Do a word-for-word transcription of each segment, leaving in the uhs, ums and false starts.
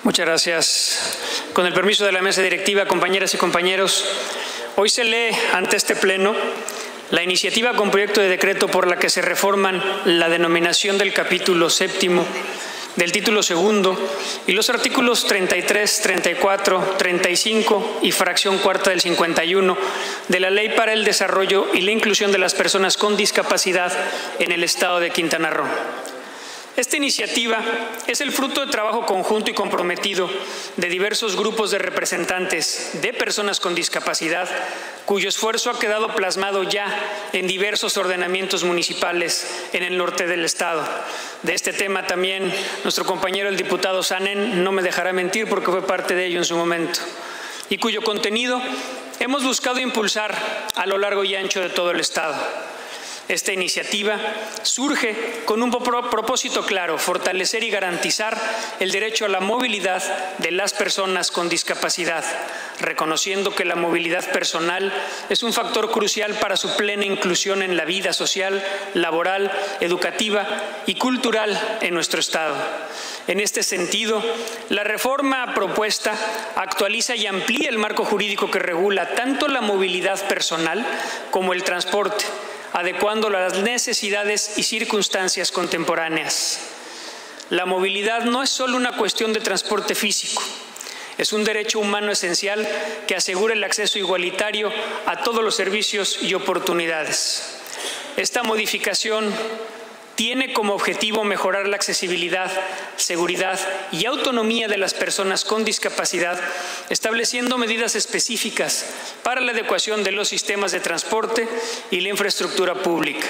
Muchas gracias. Con el permiso de la mesa directiva, compañeras y compañeros, hoy se lee ante este Pleno la iniciativa con proyecto de decreto por la que se reforman la denominación del capítulo séptimo, del título segundo y los artículos treinta y tres, treinta y cuatro, treinta y cinco y fracción cuarta del cincuenta y uno de la Ley para el Desarrollo y la Inclusión de las Personas con Discapacidad en el Estado de Quintana Roo. Esta iniciativa es el fruto de trabajo conjunto y comprometido de diversos grupos de representantes de personas con discapacidad, cuyo esfuerzo ha quedado plasmado ya en diversos ordenamientos municipales en el norte del Estado. De este tema también nuestro compañero el diputado Sanen no me dejará mentir porque fue parte de ello en su momento, y cuyo contenido hemos buscado impulsar a lo largo y ancho de todo el Estado. Esta iniciativa surge con un propósito claro: fortalecer y garantizar el derecho a la movilidad de las personas con discapacidad, reconociendo que la movilidad personal es un factor crucial para su plena inclusión en la vida social, laboral, educativa y cultural en nuestro Estado. En este sentido, la reforma propuesta actualiza y amplía el marco jurídico que regula tanto la movilidad personal como el transporte, adecuando las necesidades y circunstancias contemporáneas. La movilidad no es solo una cuestión de transporte físico, es un derecho humano esencial que asegura el acceso igualitario a todos los servicios y oportunidades. Esta modificación tiene como objetivo mejorar la accesibilidad, seguridad y autonomía de las personas con discapacidad, estableciendo medidas específicas para la adecuación de los sistemas de transporte y la infraestructura pública.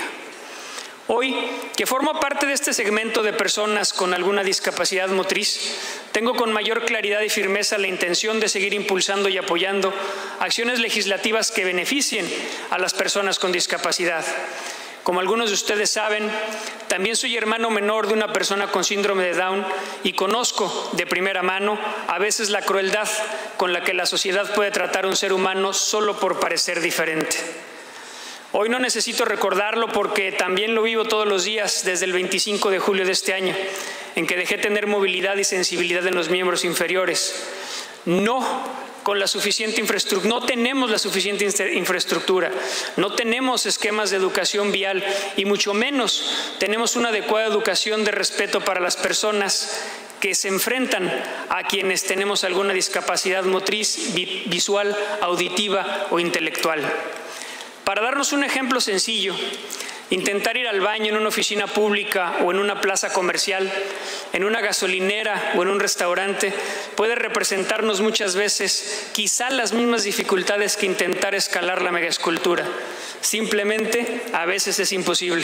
Hoy, que formo parte de este segmento de personas con alguna discapacidad motriz, tengo con mayor claridad y firmeza la intención de seguir impulsando y apoyando acciones legislativas que beneficien a las personas con discapacidad. Como algunos de ustedes saben, también soy hermano menor de una persona con síndrome de Down y conozco de primera mano a veces la crueldad con la que la sociedad puede tratar a un ser humano solo por parecer diferente. Hoy no necesito recordarlo porque también lo vivo todos los días desde el veinticinco de julio de este año, en que dejé tener movilidad y sensibilidad en los miembros inferiores. No con la suficiente infraestructura, no tenemos la suficiente infraestructura, no tenemos esquemas de educación vial y mucho menos tenemos una adecuada educación de respeto para las personas que se enfrentan a quienes tenemos alguna discapacidad motriz, visual, auditiva o intelectual. Para darnos un ejemplo sencillo, intentar ir al baño en una oficina pública o en una plaza comercial, en una gasolinera o en un restaurante puede representarnos muchas veces quizá las mismas dificultades que intentar escalar la megaescultura. Simplemente, a veces es imposible.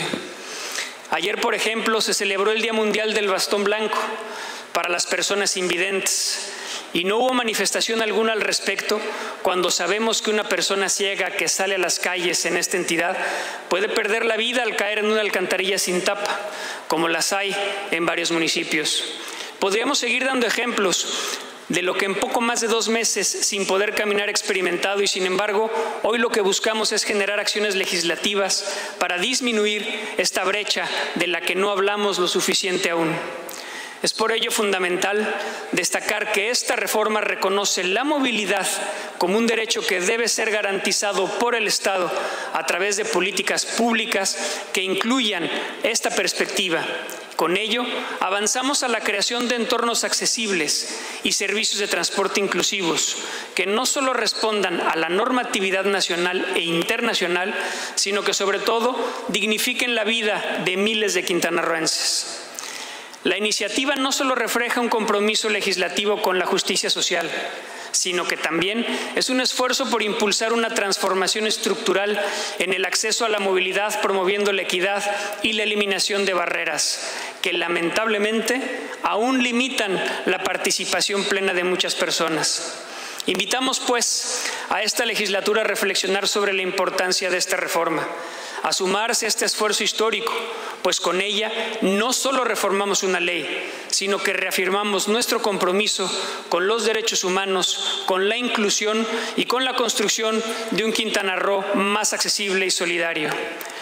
Ayer, por ejemplo, se celebró el Día Mundial del Bastón Blanco para las personas invidentes. Y no hubo manifestación alguna al respecto cuando sabemos que una persona ciega que sale a las calles en esta entidad puede perder la vida al caer en una alcantarilla sin tapa, como las hay en varios municipios. Podríamos seguir dando ejemplos de lo que en poco más de dos meses sin poder caminar experimentado y sin embargo hoy lo que buscamos es generar acciones legislativas para disminuir esta brecha de la que no hablamos lo suficiente aún. Es por ello fundamental destacar que esta reforma reconoce la movilidad como un derecho que debe ser garantizado por el Estado a través de políticas públicas que incluyan esta perspectiva. Con ello, avanzamos a la creación de entornos accesibles y servicios de transporte inclusivos que no solo respondan a la normatividad nacional e internacional, sino que sobre todo dignifiquen la vida de miles de quintanarroenses. La iniciativa no solo refleja un compromiso legislativo con la justicia social, sino que también es un esfuerzo por impulsar una transformación estructural en el acceso a la movilidad, promoviendo la equidad y la eliminación de barreras que lamentablemente aún limitan la participación plena de muchas personas. Invitamos, pues, a esta legislatura a reflexionar sobre la importancia de esta reforma, a sumarse a este esfuerzo histórico, pues con ella no solo reformamos una ley, sino que reafirmamos nuestro compromiso con los derechos humanos, con la inclusión y con la construcción de un Quintana Roo más accesible y solidario.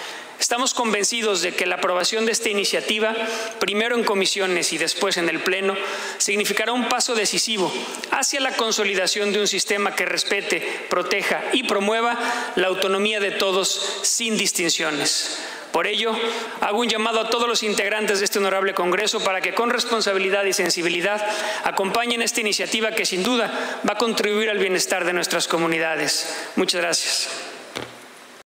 Estamos convencidos de que la aprobación de esta iniciativa, primero en comisiones y después en el Pleno, significará un paso decisivo hacia la consolidación de un sistema que respete, proteja y promueva la autonomía de todos sin distinciones. Por ello, hago un llamado a todos los integrantes de este honorable Congreso para que con responsabilidad y sensibilidad acompañen esta iniciativa que sin duda va a contribuir al bienestar de nuestras comunidades. Muchas gracias.